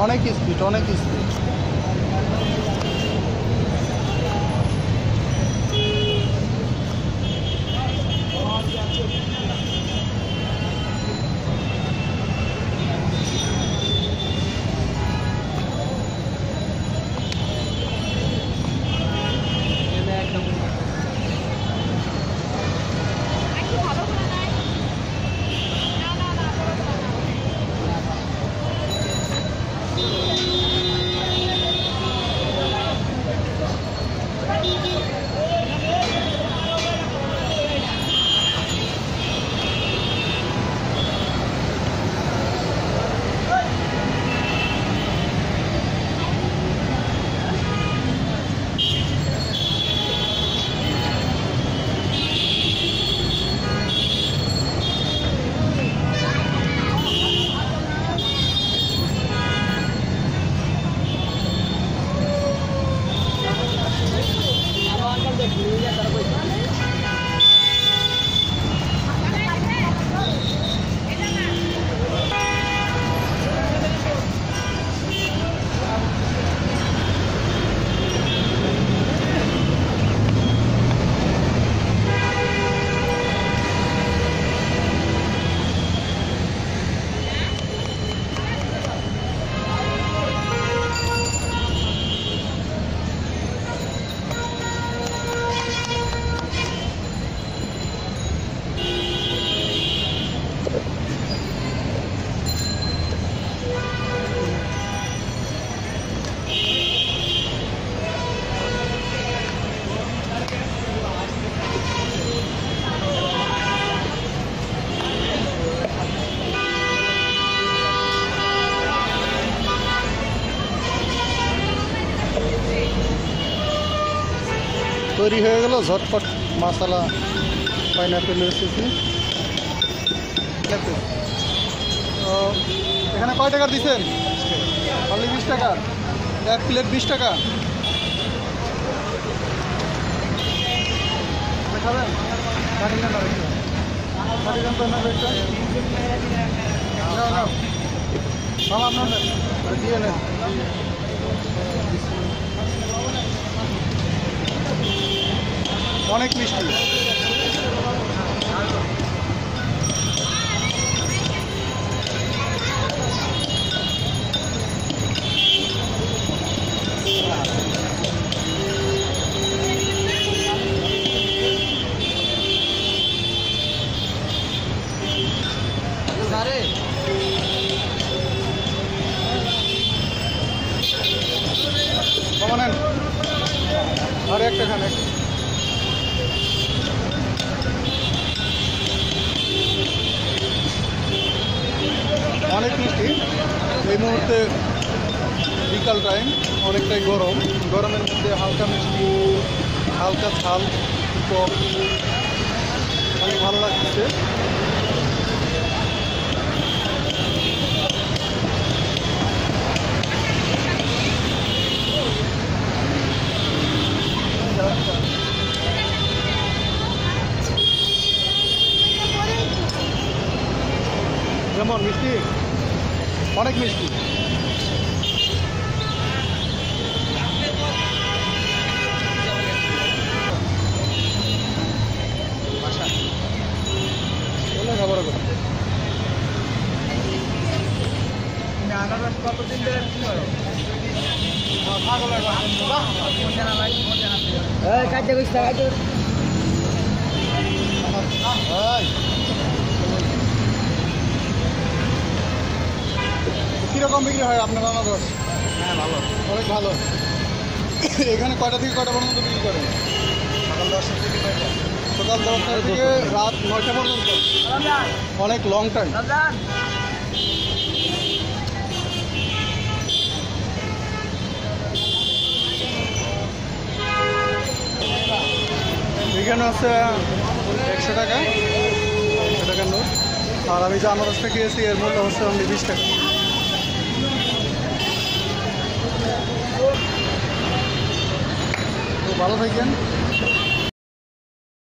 অনেক স্পিড, অনেক স্পিড। তৈরি হয়ে গেল ঝটপট মশলা পাইনাপেল রেসিপি। এখানে কয় টাকার দিচ্ছেন? খালি 20 টাকা, এক প্লেট 20 টাকা। খাবেন? দিয়ে নেন। অনেক মিষ্টি। নেন আর একটা খান। অনেক মিষ্টি। এই মুহূর্তে বিকাল টাইম, অনেকটাই গরম। গরমের মধ্যে হালকা মিষ্টি, হালকা ঝাল, টক, অনেক ভালো লাগছে। যেমন মিষ্টি, অনেক মিষ্টি। খাবার কতদিন ধরে কিরকম বিক্রি হয় আপনার আনারস? হ্যাঁ ভালো, অনেক ভালো। এখানে কয়টা থেকে কয়টা পর্যন্ত বিক্রি করেন? সকাল 10টা থেকে 9টা। সকাল 10টা থেকে রাত 9টা পর্যন্ত, অনেক লং টাইম। এখানে আছে 100 টাকা, 100 টাকার নোট। আর আমি যে আনারসটা খেয়েছি এর মূল্য হচ্ছে অনলি 20 টাকা। তো ভালো থাকেন।